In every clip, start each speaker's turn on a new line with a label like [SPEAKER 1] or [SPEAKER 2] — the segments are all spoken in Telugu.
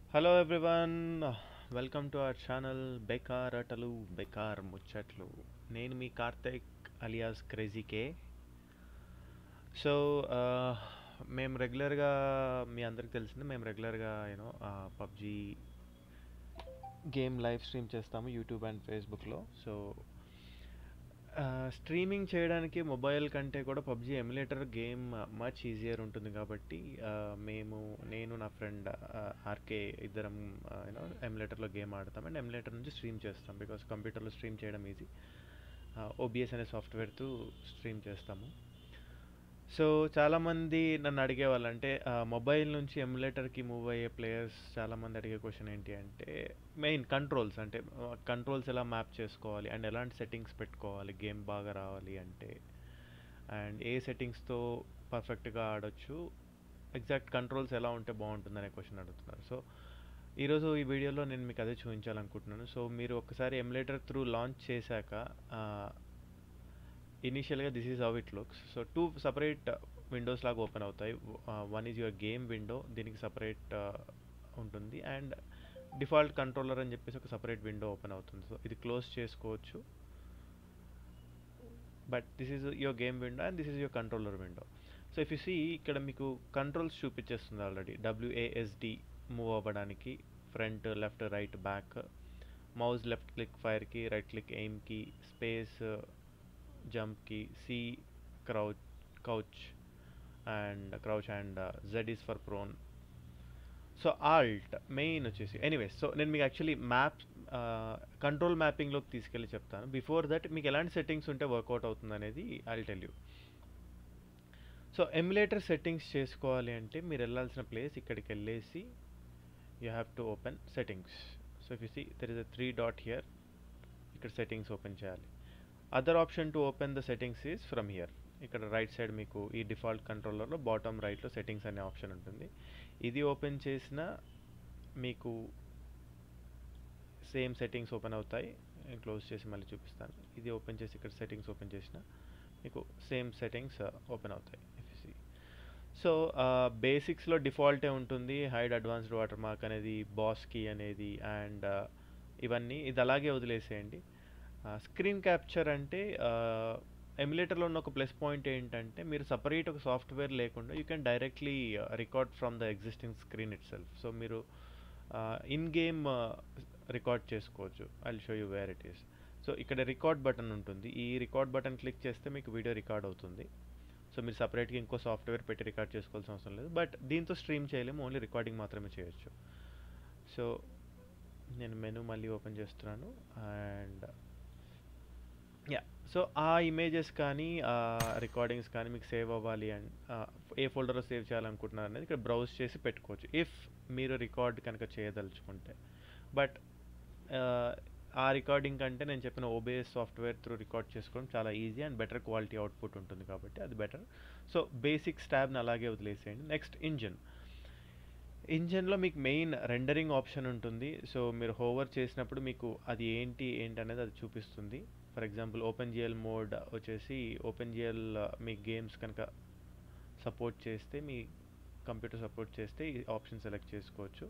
[SPEAKER 1] Hello everyone, welcome to our channel బేకార్ అటలు బేకార్ ముచ్చట్లు. నేను మీ Karthik alias crazy K. So మేము రెగ్యులర్గా, మీ అందరికి తెలిసింది, మేము రెగ్యులర్గా పబ్జీ గేమ్ లైవ్ స్ట్రీమ్ చేస్తాము యూట్యూబ్ అండ్ ఫేస్బుక్లో. సో స్ట్రీమింగ్ చేయడానికి మొబైల్ కంటే కూడా PUBG emulator game much easier ఉంటుంది కాబట్టి నేను నా ఫ్రెండ్ ఆర్కే ఇద్దరం ఎమ్యులేటర్లో గేమ్ ఆడతాం అండ్ ఎమ్యులేటర్ నుంచి స్ట్రీమ్ చేస్తాం. బికాస్ కంప్యూటర్లో స్ట్రీమ్ చేయడం ఈజీ. ఓబిఎస్ అనే సాఫ్ట్వేర్తో స్ట్రీమ్ చేస్తాము. సో చాలామంది నన్ను అడిగేవాళ్ళు, అంటే మొబైల్ నుంచి ఎమ్యులేటర్కి మూవ్ అయ్యే ప్లేయర్స్ చాలామంది అడిగే క్వశ్చన్ ఏంటి అంటే, మెయిన్ కంట్రోల్స్, అంటే కంట్రోల్స్ ఎలా మ్యాప్ చేసుకోవాలి అండ్ ఎలాంటి సెట్టింగ్స్ పెట్టుకోవాలి గేమ్ బాగా రావాలి అంటే, అండ్ ఏ సెట్టింగ్స్తో పర్ఫెక్ట్గా ఆడొచ్చు, ఎగ్జాక్ట్ కంట్రోల్స్ ఎలా ఉంటే బాగుంటుంది అనే క్వశ్చన్ అడుగుతున్నారు. సో ఈరోజు ఈ వీడియోలో నేను మీకు అదే చూపించాలనుకుంటున్నాను. సో మీరు ఒకసారి ఎమ్యులేటర్ త్రూ లాంచ్ చేశాక, ఇనీషియల్గా this is how it looks. So two separate windows లాగా ఓపెన్ అవుతాయి. One is your game window, దీనికి సపరేట్ ఉంటుంది, అండ్ డిఫాల్ట్ కంట్రోలర్ అని చెప్పేసి ఒక సపరేట్ విండో ఓపెన్ అవుతుంది. సో ఇది క్లోజ్ చేసుకోవచ్చు, but this is your game window and this is your controller window. So if you see, ఇక్కడ మీకు కంట్రోల్స్ చూపించేస్తుంది ఆల్రెడీ. WASD మూవ్ అవ్వడానికి, front, left, right, back. Mouse left click ఫైర్కి, right click ఎయిమ్కి, స్పేస్ జంప్కి, C crouch and Z is for prone. So alt main వచ్చేసి, ఎనీవేస్. సో నేను మీకు యాక్చువల్లీ మ్యాప్ కంట్రోల్ మ్యాపింగ్లోకి తీసుకెళ్ళి చెప్తాను. బిఫోర్ దట్ మీకు ఎలాంటి సెట్టింగ్స్ ఉంటే వర్కౌట్ అవుతుంది అనేది I'll tell you. So emulator settings చేసుకోవాలి అంటే మీరు వెళ్ళాల్సిన ప్లేస్, ఇక్కడికి వెళ్ళేసి you have to open settings. So if you see there is a 3 dot here, ఇక్కడ సెట్టింగ్స్ ఓపెన్ చేయాలి. Other option to open the settings is from here. ఇక్కడ రైట్ సైడ్ మీకు ఈ డిఫాల్ట్ కంట్రోలర్లో బాటమ్ రైట్లో సెట్టింగ్స్ అనే ఆప్షన్ ఉంటుంది. ఇది ఓపెన్ చేసిన మీకు సేమ్ సెట్టింగ్స్ ఓపెన్ అవుతాయి. నేను క్లోజ్ చేసి మళ్ళీ చూపిస్తాను. ఇది ఓపెన్ చేసి ఇక్కడ సెట్టింగ్స్ ఓపెన్ చేసిన మీకు సేమ్ సెట్టింగ్స్ ఓపెన్ అవుతాయి. ఎఫ్సి. సో బేసిక్స్లో డిఫాల్టే ఉంటుంది, హైడ్ అడ్వాన్స్డ్ వాటర్ మార్క్ అనేది, బాస్ కీ అనేది, అండ్ ఇవన్నీ ఇది అలాగే వదిలేసేయండి. స్క్రీన్ క్యాప్చర్ అంటే, ఎమ్యులేటర్లో ఉన్న ఒక ప్లస్ పాయింట్ ఏంటంటే, మీరు సపరేట్ ఒక సాఫ్ట్వేర్ లేకుండా you can directly record from the existing screen itself. So మీరు ఇన్ గేమ్ రికార్డ్ చేసుకోవచ్చు. I will show you where it is. So ఇక్కడ రికార్డ్ బటన్ ఉంటుంది. ఈ రికార్డ్ బటన్ క్లిక్ చేస్తే మీకు వీడియో రికార్డ్ అవుతుంది. సో మీరు సపరేట్గా ఇంకో సాఫ్ట్వేర్ పెట్టి రికార్డ్ చేసుకోవాల్సిన అవసరం లేదు. బట్ దీంతో స్ట్రీమ్ చేయలేము, ఓన్లీ రికార్డింగ్ మాత్రమే చేయొచ్చు. సో నేను మెనూ మళ్ళీ ఓపెన్ చేస్తున్నాను, అండ్ యా. సో ఆ ఇమేజెస్ కానీ రికార్డింగ్స్ కానీ మీకు సేవ్ అవ్వాలి అండ్ ఏ ఫోల్డర్లో సేవ్ చేయాలనుకుంటున్నారు అనేది ఇక్కడ బ్రౌజ్ చేసి పెట్టుకోవచ్చు, ఇఫ్ మీరు రికార్డ్ కనుక చేయదలుచుకుంటే. బట్ ఆ రికార్డింగ్ కంటే నేను చెప్పిన ఓబిఎస్ సాఫ్ట్వేర్ త్రూ రికార్డ్ చేసుకోవడం చాలా easy and better quality output ఉంటుంది కాబట్టి అది బెటర్. సో బేసిక్ స్టాబ్ని అలాగే వదిలేసేయండి. నెక్స్ట్ ఇంజన్లో మీకు మెయిన్ రెండరింగ్ ఆప్షన్ ఉంటుంది. సో మీరు హోవర్ చేసినప్పుడు మీకు అది ఏంటి అనేది అది చూపిస్తుంది. For example open GL mode వచ్చేసి, ఓపెన్ జిఎల్ మీ గేమ్స్ కనుక సపోర్ట్ చేస్తే, మీ కంప్యూటర్ సపోర్ట్ చేస్తే ఈ ఆప్షన్ సెలెక్ట్ చేసుకోవచ్చు.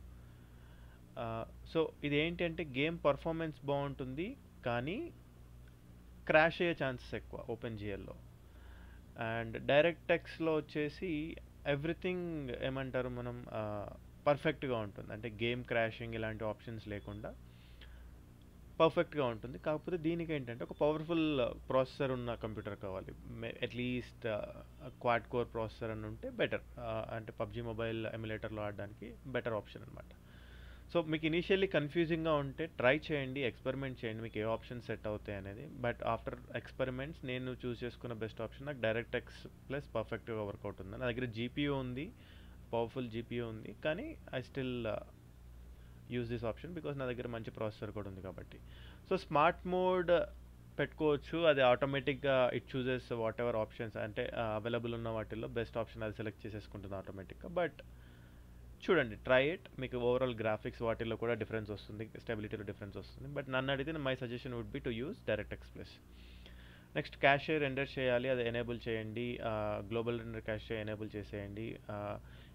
[SPEAKER 1] సో ఇది ఏంటి అంటే, గేమ్ పర్ఫార్మెన్స్ బాగుంటుంది కానీ క్రాష్ అయ్యే ఛాన్సెస్ ఎక్కువ ఓపెన్ జిఎల్లో. అండ్ డైరెక్ట్ ఎక్స్లో వచ్చేసి ఎవ్రీథింగ్ ఏమంటారు మనం, పర్ఫెక్ట్గా ఉంటుంది. అంటే గేమ్ క్రాషింగ్ ఇలాంటి ఆప్షన్స్ లేకుండా పర్ఫెక్ట్గా ఉంటుంది. కాకపోతే దీనికి ఏంటంటే ఒక పవర్ఫుల్ ప్రాసెసర్ ఉన్న కంప్యూటర్ కావాలి. అట్లీస్ట్ క్వాడ్ కోర్ ప్రాసెసర్ అని ఉంటే బెటర్. అంటే పబ్జీ మొబైల్ ఎమ్యులేటర్లో ఆడడానికి బెటర్ ఆప్షన్ అనమాట. సో మీకు ఇనీషియల్లీ కన్ఫ్యూజింగ్గా ఉంటే ట్రై చేయండి, ఎక్స్పెరిమెంట్ చేయండి, మీకు ఏ ఆప్షన్ సెట్ అవుతాయి అనేది. బట్ ఆఫ్టర్ ఎక్స్పెరిమెంట్స్ నేను చూస్ చేసుకున్న బెస్ట్ ఆప్షన్ నాకు డైరెక్ట్ ఎక్స్ ప్లస్ పర్ఫెక్ట్గా వర్కౌట్ ఉంది. నా దగ్గర జీపీయూ ఉంది, పవర్ఫుల్ జీపీయూ ఉంది, కానీ I still use this option because నా దగ్గర మంచి ప్రాసెసర్ కూడా ఉంది కాబట్టి. సో స్మార్ట్ మోడ్ పెట్టుకోవచ్చు, అది ఆటోమేటిక్గా it chooses whatever options, అంటే అవైలబుల్ ఉన్న వాటిల్లో బెస్ట్ ఆప్షన్ అది సెలెక్ట్ చేసేసుకుంటుంది ఆటోమేటిక్గా. బట్ చూడండి, ట్రై ఇట్. మీకు ఓవరాల్ గ్రాఫిక్స్ వాటిల్లో కూడా డిఫరెన్స్ వస్తుంది, స్టెబిలిటీలో డిఫరెన్స్ వస్తుంది. బట్ నన్ను అడిగితే my suggestion would be to use direct X plus. Next cache render చేయాలి, అది ఎనేబుల్ చేయండి. గ్లోబల్ రెండర్ క్యాషే ఎనేబుల్ చేసేయండి.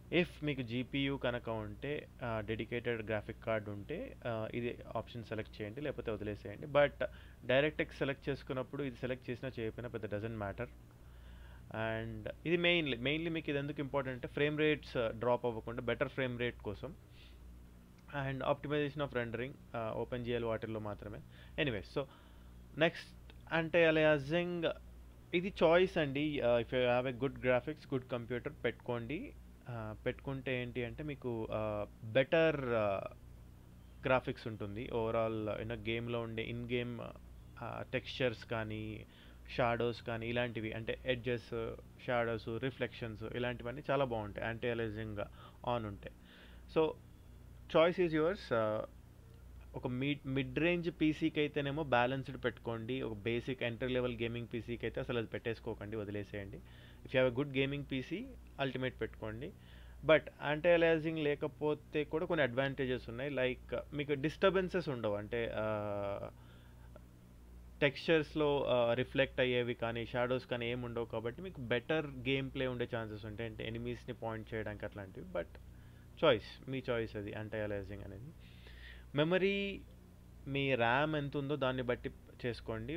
[SPEAKER 1] ఇఫ్ మీకు జీపీయూ కనుక ఉంటే డెడికేటెడ్ గ్రాఫిక్ కార్డ్ ఉంటే ఇది ఆప్షన్ సెలెక్ట్ చేయండి, లేకపోతే వదిలేసేయండి. బట్ డైరెక్ట్ఎక్స్ సెలెక్ట్ చేసుకున్నప్పుడు ఇది సెలెక్ట్ చేసినా చేయకపోయినా పెద్ద డజంట్ మ్యాటర్. అండ్ ఇది మెయిన్లీ మీకు ఇది ఎందుకు ఇంపార్టెంట్ అంటే ఫ్రేమ్ రేట్స్ డ్రాప్ అవ్వకుండా బెటర్ ఫ్రేమ్ రేట్ కోసం, and optimization of rendering open GL వాటిల్లో మాత్రమే. ఎనీవేస్, సో నెక్స్ట్ అంటే అలియాసింగ్ ఇది చాయిస్ అండి. If you have a good graphics, good computer పెట్టుకోండి. పెట్టుకుంటే ఏంటి అంటే మీకు బెటర్ గ్రాఫిక్స్ ఉంటుంది. ఓవరాల్ గేమ్లో ఉండే ఇన్ గేమ్ టెక్స్చర్స్ కానీ, షాడోస్ కానీ, ఇలాంటివి అంటే ఎడ్జెస్, షాడోస్, రిఫ్లెక్షన్స్, ఇలాంటివన్నీ చాలా బాగుంటాయి యాంటీ అలైజింగ్ ఆన్ ఉంటాయి. So choice is yours. ఒక మిడ్ రేంజ్ పీసీకి అయితేనేమో బ్యాలెన్స్డ్ పెట్టుకోండి. ఒక బేసిక్ ఎంట్రీ లెవెల్ గేమింగ్ పీసీకి అయితే అసలు అది పెట్టేసుకోకండి, వదిలేసేయండి. If you have a good gaming PC ultimate పెట్టుకోండి. బట్ యాంటీ అలైజింగ్ లేకపోతే కూడా కొన్ని అడ్వాంటేజెస్ ఉన్నాయి. లైక్ మీకు డిస్టర్బెన్సెస్ ఉండవు, అంటే టెక్స్చర్స్లో రిఫ్లెక్ట్ అయ్యేవి కానీ, షాడోస్ కానీ ఏమి ఉండవు. కాబట్టి మీకు బెటర్ గేమ్ ప్లే ఉండే ఛాన్సెస్ ఉంటాయి, అంటే ఎనిమీస్ని పాయింట్ చేయడానికి అట్లాంటివి. బట్ చాయిస్, మీ చాయిస్ అది యాంటీ అలైజింగ్ అనేది. మెమరీ మీ ర్యామ్ ఎంత ఉందో దాన్ని బట్టి చేసుకోండి.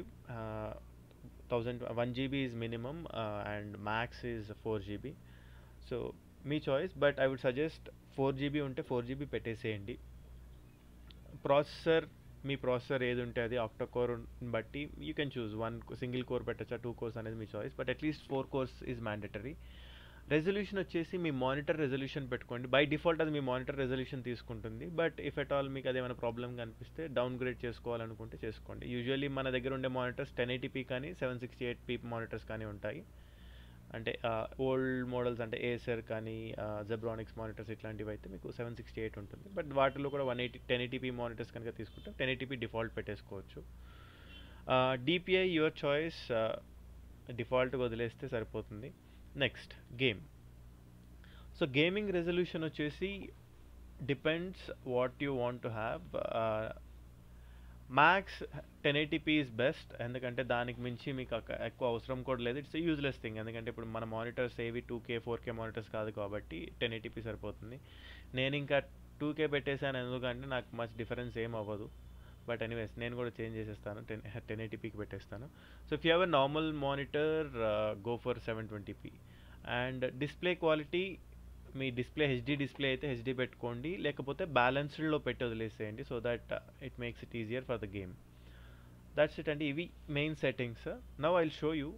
[SPEAKER 1] 1 GB is minimum and max is 4 GB. So మీ choice, but I would suggest 4 GB ఉంటే 4 GB పెట్టేసేయండి. ప్రాసెసర్, మీ ప్రాసెసర్ ఏది ఉంటే అది ఆక్టా కోర్ బట్టి you can choose 1 single core పెట్టచ్చా, 2 కోర్స్ అనేది మీ choice. But at least 4 cores is mandatory. Resolution వచ్చేసి మీ మానిటర్ రెజల్యూషన్ పెట్టుకోండి. బై డిఫాల్ట్ అది మీ మానిటర్ రెజల్యూషన్ తీసుకుంటుంది. బట్ ఇఫ్ ఎట్ ఆల్ మీకు అదేమైనా ప్రాబ్లమ్ కనిపిస్తే డౌన్ గ్రేడ్ చేసుకోవాలనుకుంటే చేసుకోండి. యూజువల్లీ మన దగ్గర ఉండే మానిటర్స్ 1080p కానీ 768p మానిటర్స్ కానీ ఉంటాయి. అంటే ఓల్డ్ మోడల్స్ అంటే ఏసర్ కానీ జెబ్రానిక్స్ మానిటర్స్ ఇట్లాంటివి అయితే మీకు 768 ఉంటుంది. బట్ వాటిలో కూడా 1080p మానిటర్స్ కనుక తీసుకుంటే 1080p డిఫాల్ట్ పెట్టేసుకోవచ్చు. డిపిఐ యువర్ చాయిస్, డిఫాల్ట్గా వదిలేస్తే సరిపోతుంది. Next game. So gaming resolution వచ్చేసి depends what you want to have. Max 1080p is best, ఎందుకంటే దానికి మించి మీకు ఎక్కువ అవసరం కూడా లేదు. ఇట్స్ యూజ్లెస్ థింగ్, ఎందుకంటే ఇప్పుడు మన మానిటర్స్ ఏవి 2K 4K మానిటర్స్ కాదు కాబట్టి 1080p సరిపోతుంది. నేను ఇంకా 2K పెట్టేశాను, ఎందుకంటే నాకు మచ్ డిఫరెన్స్ ఏం అవ్వదు. బట్ ఎనీవేస్ నేను కూడా చేంజ్ చేసేస్తాను, 1080pకి పెట్టేస్తాను. So if you have a normal monitor go for 720p. And display quality, మీ డిస్ప్లే హెచ్డి డిస్ప్లే అయితే హెచ్డి పెట్టుకోండి, లేకపోతే బ్యాలెన్స్డ్లో పెట్టి వదిలేసేయండి. So that it makes it easier for the game. That's it అండి, ఇవి main settings. Now I'll show you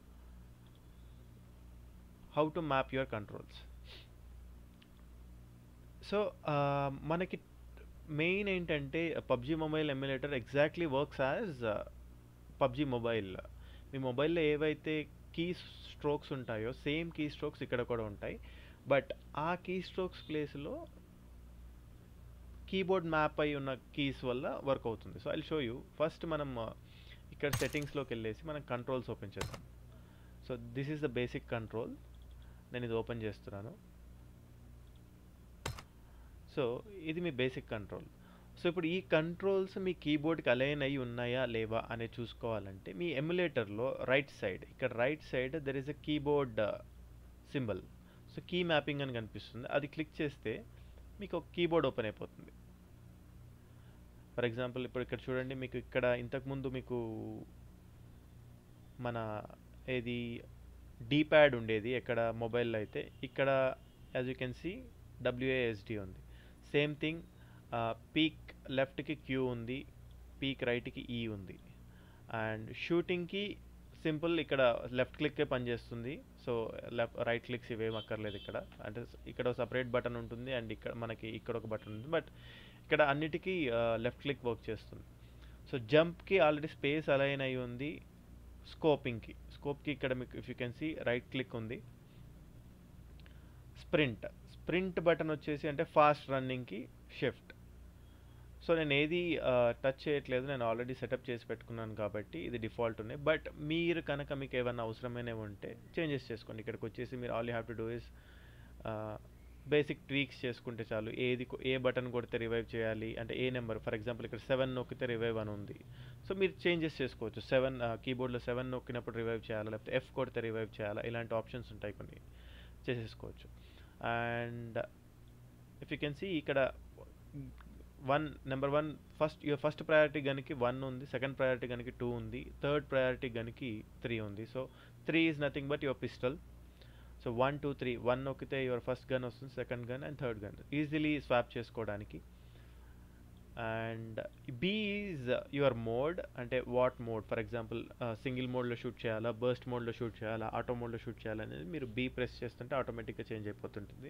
[SPEAKER 1] how to map your controls. So మనకి మెయిన్ ఏంటంటే PUBG mobile emulator exactly works as PUBG mobile. మీ మొబైల్లో ఏవైతే కీ స్ట్రోక్స్ ఉంటాయో సేమ్ కీ స్ట్రోక్స్ ఇక్కడ కూడా ఉంటాయి. బట్ ఆ కీ స్ట్రోక్స్ ప్లేస్లో కీబోర్డ్ మ్యాప్ అయి ఉన్న కీస్ వల్ల వర్క్ అవుతుంది. So I show you. First మనం ఇక్కడ సెట్టింగ్స్లోకి వెళ్ళేసి మనం కంట్రోల్స్ ఓపెన్ చేద్దాం. So this is the basic control. నేను ఇది ఓపెన్ చేస్తున్నాను. సో ఇది మీ బేసిక్ కంట్రోల్. సో ఇప్పుడు ఈ కంట్రోల్స్ మీ కీబోర్డ్కి అలైన్ అయ్యి ఉన్నాయా లేవా అనేది చూసుకోవాలంటే మీ ఎమ్యులేటర్లో రైట్ సైడ్, ఇక్కడ right side there is a keyboard symbol. So key mapping అని కనిపిస్తుంది, అది క్లిక్ చేస్తే మీకు ఒక కీబోర్డ్ ఓపెన్ అయిపోతుంది. ఫర్ ఎగ్జాంపుల్ ఇప్పుడు ఇక్కడ చూడండి, మీకు ఇక్కడ ఇంతకుముందు మీకు మన ఏది డీ ప్యాడ్ ఉండేది ఎక్కడ మొబైల్లో అయితే, ఇక్కడ as you can see WASD ఉంది. సేమ్ థింగ్ పీక్ లెఫ్ట్కి క్యూ ఉంది, పీక్ రైట్కి ఈ ఉంది. అండ్ షూటింగ్కి సింపుల్ ఇక్కడ లెఫ్ట్ క్లిక్కే పనిచేస్తుంది. సో రైట్ క్లిక్స్ ఇవేం అక్కర్లేదు. ఇక్కడ అంటే ఇక్కడ సపరేట్ బటన్ ఉంటుంది అండ్ ఇక్కడ మనకి ఇక్కడ ఒక బటన్ ఉంది. బట్ ఇక్కడ అన్నిటికీ లెఫ్ట్ క్లిక్ వర్క్ చేస్తుంది. సో జంప్కి ఆల్రెడీ స్పేస్ అలైన్ అయి ఉంది. స్కోప్కి ఇక్కడ మీకు if you can see right click ఉంది. స్ప్రింట్ బటన్ వచ్చేసి అంటే ఫాస్ట్ రన్నింగ్కి షిఫ్ట్. సో నేను ఏది టచ్ చేయట్లేదు, నేను ఆల్రెడీ సెటప్ చేసి పెట్టుకున్నాను కాబట్టి ఇది డిఫాల్ట్ ఉన్నాయి. బట్ మీరు కనుక మీకు ఏమైనా అవసరమైనవి ఉంటే చేంజెస్ చేసుకోండి. ఇక్కడికి వచ్చేసి మీరు all you have to do is basic tweaks చేసుకుంటే చాలు. ఏ బటన్ కొడితే రివైవ్ చేయాలి అంటే ఏ నెంబర్, ఫర్ ఎగ్జాంపుల్ ఇక్కడ 7 నొక్కితే రివైవ్ అని ఉంది. సో మీరు చేంజెస్ చేసుకోవచ్చు. కీబోర్డ్లో 7 నొక్కినప్పుడు రివైవ్ చేయాలా, లేకపోతే F కొడితే రివైవ్ చేయాలా, ఇలాంటి ఆప్షన్స్ ఉంటాయి, కొన్ని చేసేసుకోవచ్చు. And if you can see ఇక్కడ నెంబర్ వన్ ఫస్ట్ ప్రయారిటీ గనికి 1 ఉంది, సెకండ్ ప్రయారిటీ గనికి 2 ఉంది, థర్డ్ ప్రయారిటీ గనికి 3 ఉంది. So 3 is nothing but your pistol. So 1 2 3 1 నొక్కితే యువర్ ఫస్ట్ గన్ వస్తుంది, second gun and third gun easily swap చేసుకోవడానికి. And B is your mode, అంటే what mode, for example single మోడ్లో షూట్ చేయాలా, బర్స్ట్ మోడ్లో షూట్ చేయాలా, ఆటో మోడ్లో షూట్ చేయాలనేది మీరు బీ ప్రెస్ చేస్తుంటే ఆటోమేటిక్గా చేంజ్ అయిపోతుంటుంది.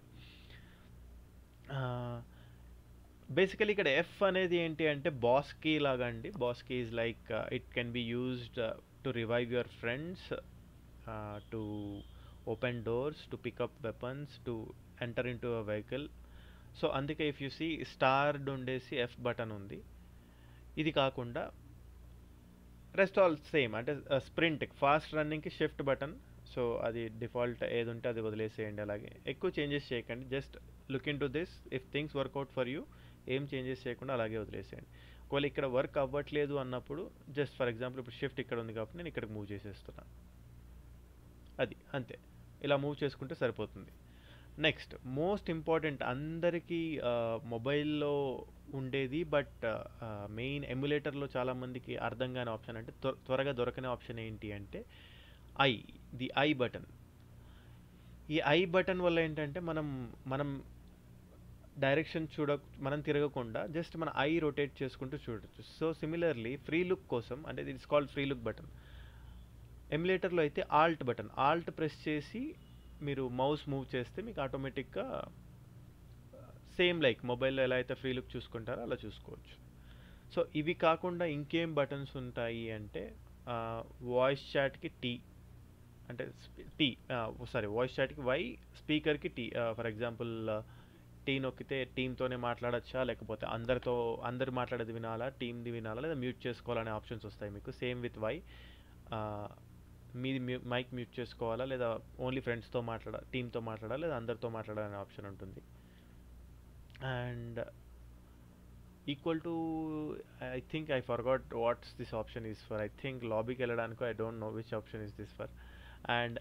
[SPEAKER 1] బేసికలీ ఇక్కడ ఎఫ్ అనేది ఏంటి అంటే బాస్ కీ లాగా అండి. Boss key is like it can be used to revive your friends, to open doors, to pick up weapons, to enter into a vehicle. So అందుకే ఇఫ్ యూ సీ స్టార్డ్ ఉండేసి ఎఫ్ బటన్ ఉంది. ఇది కాకుండా రెస్ట్ ఆల్ సేమ్, అంటే స్ప్రింట్ ఫాస్ట్ రన్నింగ్కి షిఫ్ట్ బటన్. సో అది డిఫాల్ట్ ఏది ఉంటే అది వదిలేసేయండి. అలాగే ఎక్కువ చేంజెస్ చేయకండి, just look into this. If things work out for you ఏం చేంజెస్ చేయకుండా అలాగే వదిలేసేయండి. ఒకవేళ ఇక్కడ వర్క్ అవ్వట్లేదు అన్నప్పుడు జస్ట్ ఫర్ ఎగ్జాంపుల్ ఇప్పుడు షిఫ్ట్ ఇక్కడ ఉంది కాబట్టి నేను ఇక్కడికి మూవ్ చేసేస్తున్నాను. అది అంతే, ఇలా మూవ్ చేసుకుంటే సరిపోతుంది. నెక్స్ట్ మోస్ట్ ఇంపార్టెంట్, అందరికీ మొబైల్లో ఉండేది బట్ మెయిన్ ఎమ్యులేటర్లో చాలామందికి అర్థం కాని ఆప్షన్, అంటే త్వరగా దొరకని ఆప్షన్ ఏంటి అంటే ది ఐ బటన్. ఈ ఐ బటన్ వల్ల ఏంటంటే మనం డైరెక్షన్ మనం తిరగకుండా జస్ట్ మన ఐ రొటేట్ చేసుకుంటూ చూడొచ్చు. సో సిమిలర్లీ ఫ్రీ లుక్ కోసం, అంటే it's called free look button. ఎమ్యులేటర్లో అయితే ఆల్ట్ ప్రెస్ చేసి మీరు మౌస్ మూవ్ చేస్తే మీకు ఆటోమేటిక్గా సేమ్ లైక్ మొబైల్లో ఎలా అయితే ఫ్రీ లుక్ చూసుకుంటారో అలా చూసుకోవచ్చు. సో ఇవి కాకుండా ఇంకేం బటన్స్ ఉంటాయి అంటే వాయిస్ చాట్కి టీ, అంటే వాయిస్ చాట్కి వై, స్పీకర్కి టీ. ఫర్ ఎగ్జాంపుల్ టీ నొక్కితే టీమ్తోనే మాట్లాడచ్చా, లేకపోతే అందరు మాట్లాడేది వినాలా, టీమ్ది వినాలా, లేదా మ్యూట్ చేసుకోవాలనే ఆప్షన్స్ వస్తాయి మీకు. సేమ్ విత్ వై, మీది మైక్ మ్యూట్ చేసుకోవాలా, లేదా ఓన్లీ ఫ్రెండ్స్తో టీమ్తో మాట్లాడాలా, లేదా అందరితో మాట్లాడాలనే ఆప్షన్ ఉంటుంది. And equal to I think I forgot what's this option is for. I think లాబీకి వెళ్ళడానికి I don't know which option is this for. And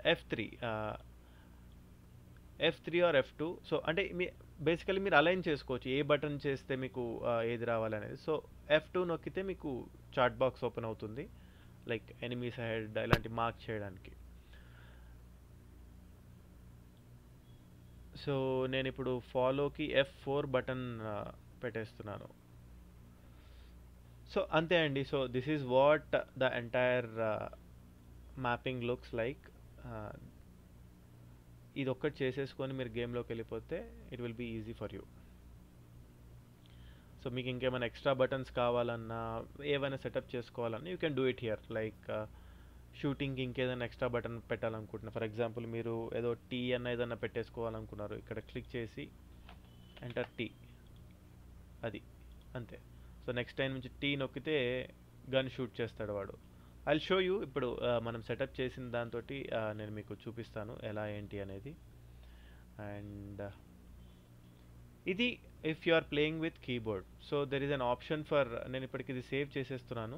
[SPEAKER 1] F3 or F2. So అంటే బేసికలీ మీరు అలైన్ చేసుకోవచ్చు ఏ బటన్ చేస్తే మీకు ఏది రావాలనేది. సో F2 నొక్కితే మీకు చాట్ బాక్స్ ఓపెన్ అవుతుంది, లైక్ ఎనిమీస్ హెడ్ ఇలాంటి మార్క్ చేయడానికి. సో నేను ఇప్పుడు ఫాలోకి F4 బటన్ పెట్టేస్తున్నాను. సో అంతే అండి. So this is what the entire mapping looks like. ఇది ఒక్కటి చేసేసుకొని మీరు గేమ్లోకి వెళ్ళిపోతే it will be easy for you. So మీకు ఇంకేమైనా ఎక్స్ట్రా బటన్స్ కావాలన్నా, ఏమైనా సెటప్ చేసుకోవాలన్నా you can do it here. Like షూటింగ్కి ఇంకేదైనా ఎక్స్ట్రా బటన్ పెట్టాలనుకుంటున్నారు, ఫర్ ఎగ్జాంపుల్ మీరు ఏదో టీ అన్న ఏదన్నా పెట్టేసుకోవాలనుకున్నారు, ఇక్కడ క్లిక్ చేసి ఎంటర్ టీ, అది అంతే. సో నెక్స్ట్ టైం నుంచి టీ నొక్కితే గన్ షూట్ చేస్తాడు వాడు. I'll show you. ఇప్పుడు మనం సెటప్ చేసిన దాంతో నేను మీకు చూపిస్తాను ఎలా ఏంటి అనేది. అండ్ ఇది if you are playing with keyboard. So there is an option for, నేను ఇప్పటికి ఇది సేవ్ చేసేస్తున్నాను.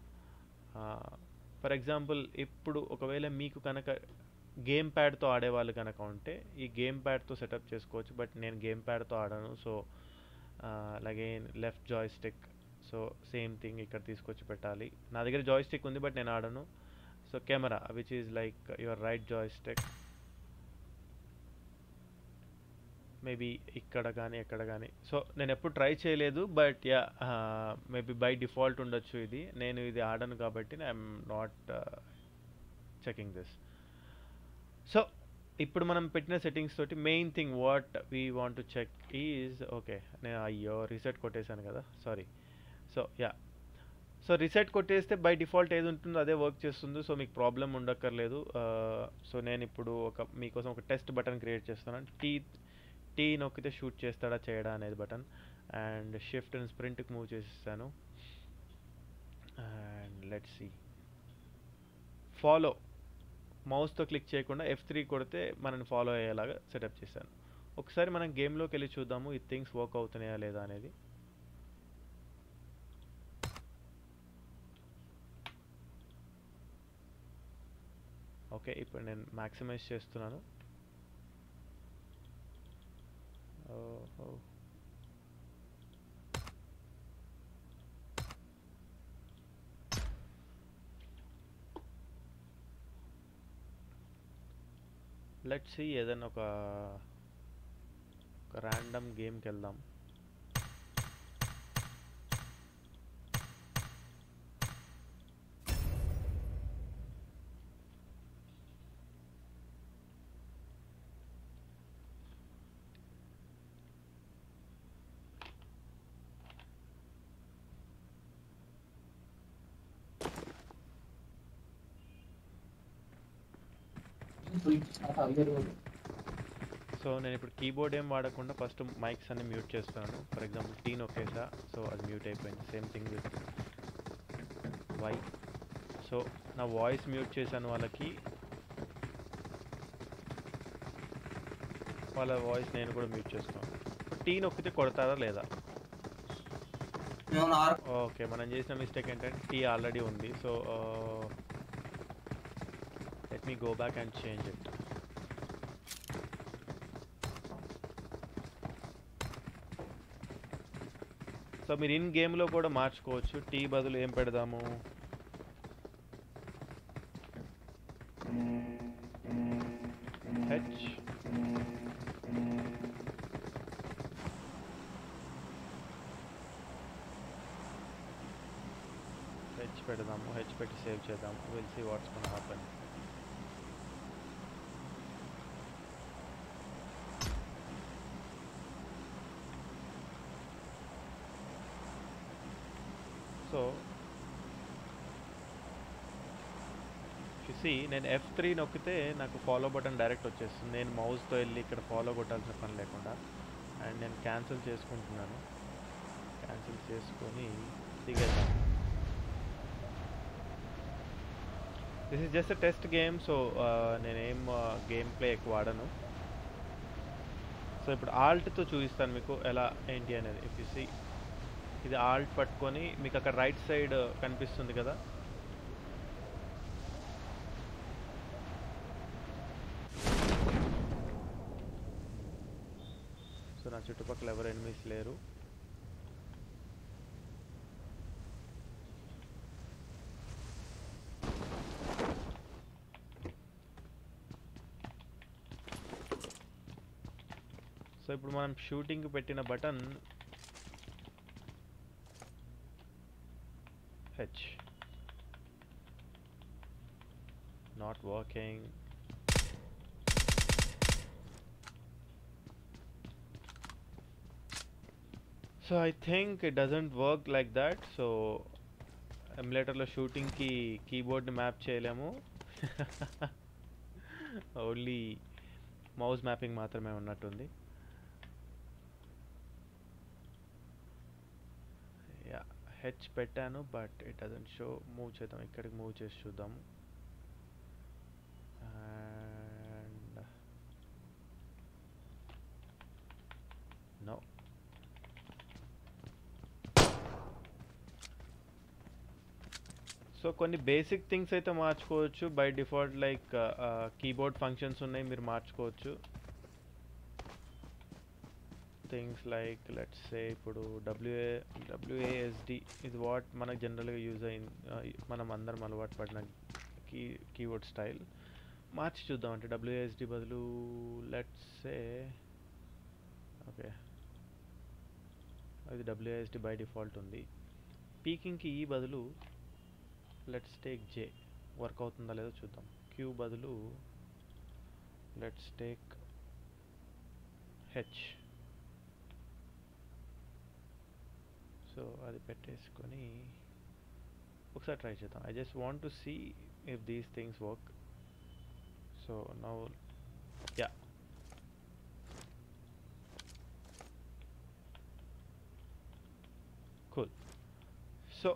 [SPEAKER 1] ఫర్ ఎగ్జాంపుల్ ఇప్పుడు ఒకవేళ మీకు కనుక గేమ్ ప్యాడ్తో ఆడేవాళ్ళు కనుక ఉంటే ఈ గేమ్ ప్యాడ్తో సెటప్ చేసుకోవచ్చు, బట్ నేను గేమ్ ప్యాడ్తో ఆడాను. సో అలాగే left joystick, so same thing ఇక్కడ తీసుకొచ్చి పెట్టాలి. నా దగ్గర జాయ్ స్టిక్ ఉంది బట్ నేను ఆడను. So camera which is like your right joystick, maybe ఇక్కడ కానీ ఎక్కడ కానీ. సో నేను ఎప్పుడు ట్రై చేయలేదు, but ya maybe by default ఉండొచ్చు ఇది. నేను ఇది ఆడను కాబట్టి I'm not checking this. So ఇప్పుడు మనం పెట్టిన సెట్టింగ్స్ తోటి main thing what we want to check is, okay నేను అయ్యో రీసెట్ కొట్టేశాను కదా, sorry. So ya, so reset కొట్టేస్తే బై డిఫాల్ట్ ఏది ఉంటుందో అదే వర్క్ చేస్తుంది. సో మీకు ప్రాబ్లం ఉండక్కర్లేదు. సో నేను ఇప్పుడు మీకోసం ఒక టెస్ట్ బటన్ క్రియేట్ చేస్తున్నాను. టీ నొక్కితే షూట్ చేస్తాడా చేయడా అనేది బటన్. అండ్ షిఫ్ట్ అండ్ స్ప్రింట్కి మూవ్ చేసేస్తాను. అండ్ లెట్స్ సీ, ఫాలో మౌస్తో క్లిక్ చేయకుండా F3 కొడితే మనని ఫాలో అయ్యేలాగా సెటప్ చేశాను. ఒకసారి మనం గేమ్లోకి వెళ్ళి చూద్దాము ఈ థింగ్స్ వర్క్ అవుతున్నాయా లేదా అనేది. ఓకే ఇప్పుడు నేను మ్యాక్సిమైజ్ చేస్తున్నాను. Oh. లెట్స్ సీ ఏదైనా ఒక ర్యాండమ్ గేమ్కి వెళ్దాం. సో నేను ఇప్పుడు కీబోర్డ్ ఏం వాడకుండా ఫస్ట్ మైక్స్ అన్ని మ్యూట్ చేస్తున్నాను. ఫర్ ఎగ్జాంపుల్ టీ నొక్కేసా, సో అది మ్యూట్ అయిపోయింది. Same thing with Y. So నా వాయిస్ మ్యూట్ చేశాను వాళ్ళకి, వాళ్ళ వాయిస్ నేను కూడా మ్యూట్ చేస్తున్నాను. టీ నొక్కితే కొడతారా లేదా? ఓకే, మనం చేసిన మిస్టేక్ ఏంటంటే టీ ఆల్రెడీ ఉంది. So let me go back and change it. So మీరు ఇన్ గేమ్లో కూడా మార్చుకోవచ్చు. టీ బదులు ఏం పెడదాము? హెచ్. హెచ్ పెడదాము. హెచ్ పెట్టి సేవ్ చేద్దాము. Will see what's gonna happen. So చూసి నేను F3 నొక్కితే నాకు ఫాలో బటన్ డైరెక్ట్ వచ్చేస్తుంది. నేను మౌస్తో వెళ్ళి ఇక్కడ ఫాలో కొట్టాల్సిన పని లేకుండా. అండ్ నేను క్యాన్సిల్ చేసుకుంటున్నాను. క్యాన్సిల్ చేసుకొని దిగేద్దాం. This is just a test game. So నేనేం గేమ్ ప్లే ఎక్కువ వాడను. సో ఇప్పుడు ఆల్ట్తో చూపిస్తాను మీకు ఎలా ఏంటి అనేది. ఇఫ్ యు సీ, ఇది ఆల్ట్ పట్టుకొని మీకు అక్కడ రైట్ సైడ్ కనిపిస్తుంది కదా, సో నా చుట్టుపక్కల ఎవరు ఎనిమీస్ లేరు. సో ఇప్పుడు మనం షూటింగ్ పెట్టిన button H. Not working. So I think it doesn't work like that. So emulatorలో షూటింగ్కి కీబోర్డ్ని మ్యాప్ చేయలేము. ఓన్లీ మౌస్ మ్యాపింగ్ మాత్రమే ఉన్నట్టుంది. హెచ్ పెట్టాను but it doesn't show. Move చేద్దాం, ఇక్కడికి మూవ్ చేసి చూద్దాం. And no. సో కొన్ని బేసిక్ థింగ్స్ అయితే మార్చుకోవచ్చు. By default like keyboard functions ఉన్నాయి, మీరు మార్చుకోవచ్చు. థింగ్స్ లైక్ లెట్స్ సే ఇప్పుడు WASD ఇది వాట్ మనకు జనరల్గా యూజ్ అయింది, మనం అందరం అలవాటు పడిన కీబోర్డ్ స్టైల్. మార్చి చూద్దాం. అంటే WASD బదులు లెట్స్ సే, ఓకే అది WASD బై డిఫాల్ట్ ఉంది. పీకింగ్కి ఈ బదులు లెట్స్ టేక్ J. వర్క్ అవుతుందా లేదో చూద్దాం. Q బదులు లెట్స్ టేక్ H. సో అది పెట్టేసుకొని ఒకసారి ట్రై చేద్దాం. I just want to see if these things work. So now ya, cool. So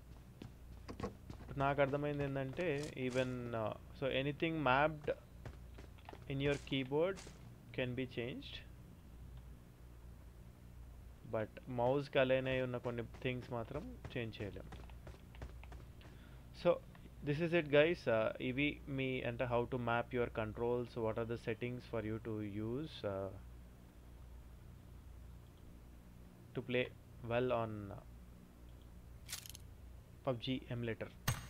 [SPEAKER 1] నాకు అర్థమైంది ఏంటంటే even so anything mapped in your keyboard can be changed, but మౌస్కి అలైన్ అయి ఉన్న కొన్ని థింగ్స్ మాత్రం చేంజ్ చేయలేం. So this is it guys. ఇవి మీ అంటే how to map your controls, what are the settings for you to use to play well on PUBG emulator.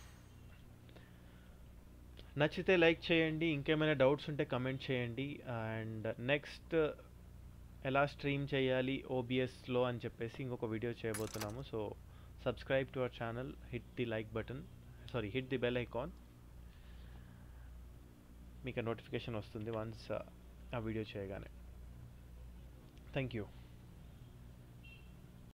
[SPEAKER 1] నచ్చితే లైక్ చేయండి, ఇంకేమైనా డౌట్స్ ఉంటే కమెంట్ చేయండి. అండ్ నెక్స్ట్ ఎలా స్ట్రీమ్ చేయాలి ఓబిఎస్లో అని చెప్పేసి ఇంకొక వీడియో చేయబోతున్నాము. So subscribe to our channel, hit the like button, sorry hit the bell icon. మీకు నోటిఫికేషన్ వస్తుంది వన్స్ ఆ వీడియో చేయగానే. Thank you.